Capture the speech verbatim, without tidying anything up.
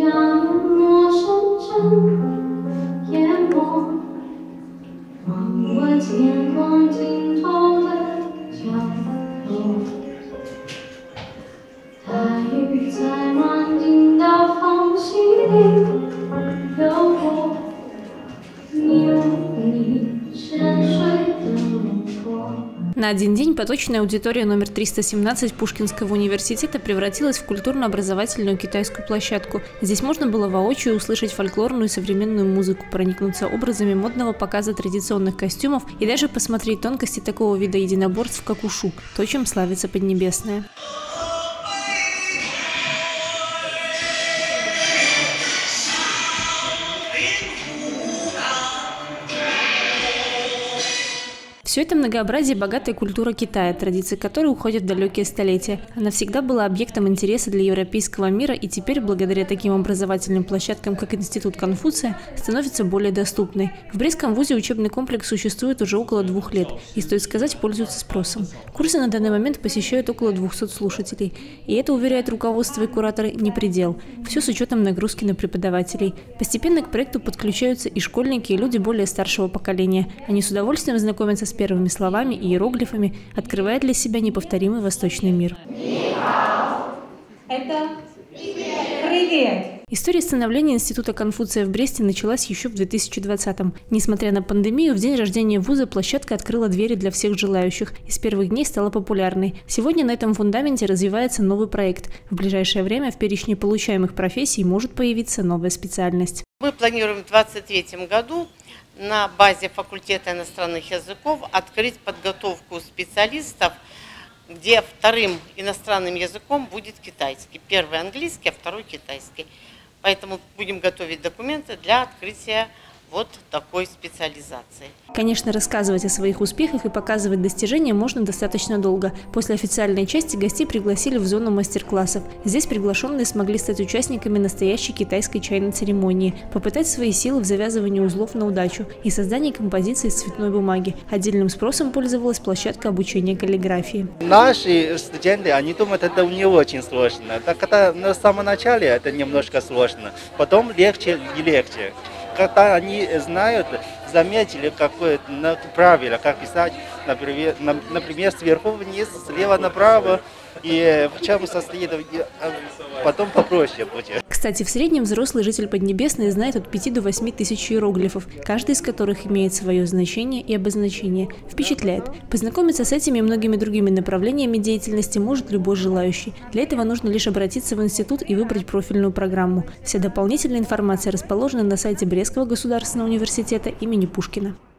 На один день поточная аудитория номер триста семнадцать Пушкинского университета превратилась в культурно-образовательную китайскую площадку. Здесь можно было воочию услышать фольклорную и современную музыку, проникнуться образами модного показа традиционных костюмов и даже посмотреть тонкости такого вида единоборств, как ушу, то, чем славится Поднебесная. Все это многообразие – богатая культура Китая, традиции которой уходят в далекие столетия. Она всегда была объектом интереса для европейского мира и теперь, благодаря таким образовательным площадкам, как Институт Конфуция, становится более доступной. В Брестском вузе учебный комплекс существует уже около двух лет и, стоит сказать, пользуется спросом. Курсы на данный момент посещают около двухсот слушателей. И это, уверяет руководство и кураторы, не предел. Все с учетом нагрузки на преподавателей. Постепенно к проекту подключаются и школьники, и люди более старшего поколения. Они с удовольствием знакомятся с первыми словами и иероглифами, открывая для себя неповторимый восточный мир. Это привет! История становления Института Конфуция в Бресте началась еще в две тысячи двадцатом. Несмотря на пандемию, в день рождения вуза площадка открыла двери для всех желающих и с первых дней стала популярной. Сегодня на этом фундаменте развивается новый проект. В ближайшее время в перечне получаемых профессий может появиться новая специальность. Мы планируем в две тысячи двадцать третьем году на базе факультета иностранных языков открыть подготовку специалистов, где вторым иностранным языком будет китайский. Первый английский, а второй китайский. Поэтому будем готовить документы для открытия вот такой специализации. Конечно, рассказывать о своих успехах и показывать достижения можно достаточно долго. После официальной части гостей пригласили в зону мастер-классов. Здесь приглашенные смогли стать участниками настоящей китайской чайной церемонии, попытать свои силы в завязывании узлов на удачу и создании композиции из цветной бумаги. Отдельным спросом пользовалась площадка обучения каллиграфии. Наши студенты, они думают, это не очень сложно. Так это на самом начале это немножко сложно, потом легче и легче. Когда они знают, заметили какое-то правило, как писать, например, например, сверху вниз, слева направо, и в чем состоит, потом попроще будет. Кстати, в среднем взрослый житель Поднебесной знает от пяти до восьми тысяч иероглифов, каждый из которых имеет свое значение и обозначение. Впечатляет. Познакомиться с этими и многими другими направлениями деятельности может любой желающий. Для этого нужно лишь обратиться в институт и выбрать профильную программу. Вся дополнительная информация расположена на сайте Брестского государственного университета имени Пушкина.